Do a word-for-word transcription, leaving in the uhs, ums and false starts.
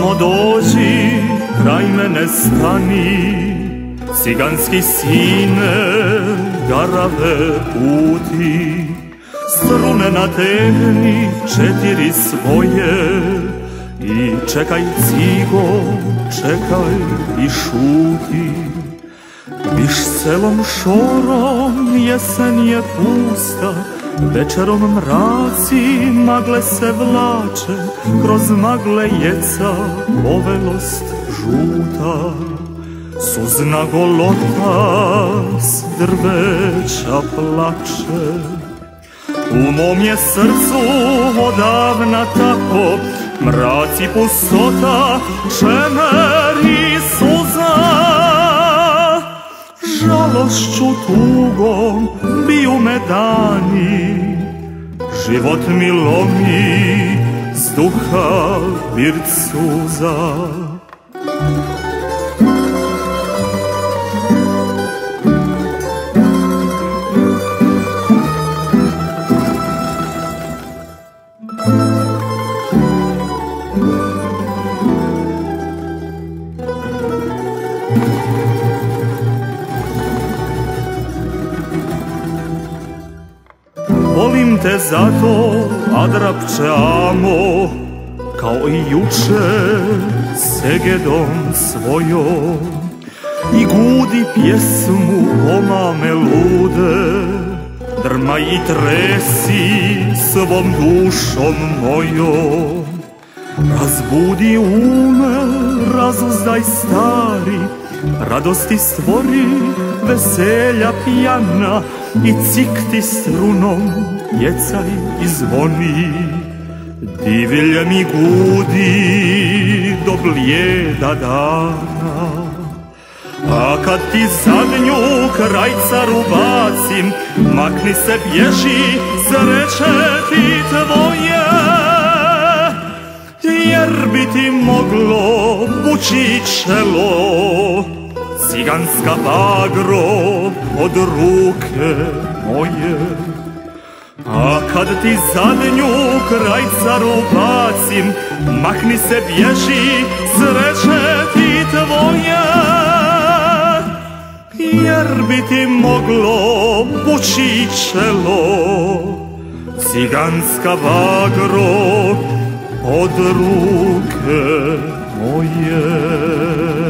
Samo dođi, kraj mene stani, ciganski sine, garave puti. Strune nategni četiri svoje i čekaj cigo, čekaj i šuti. Viš selom šorom, jesen je pusta, večerom mraci, magle se vlače, kroz magle jeca povelost žuta. Suzna golota s drveća plače. U mom je srcu odavna tako mrac i pustota, čemer i suza. Žalošću tugom biju me dani, život mi lomi s duha birt suza. Volim te zato, Adrapče amo, kao i juče, segedom svojom. I gudi pjesmu o mame lude, drmaj i tresi svom dušom mojom. Razbudi ume, razuzdaj stari, radosti stvori, veselja pjana, i cikti strunom, jecaj i zvoni. Divilje mi gudi do blijeda dana, a kad ti zadnju krajcaru bacim, makni se, bježi, sreće ti tvoje. Jer bi ti moglo vući čelo, ciganska bagro od ruke moje. A kad ti zadnju krajcaru bacim, makni se, bježi, sreće ti tvoje. Jer bi ti moglo vući čelo, ciganska bagro od ruke moje.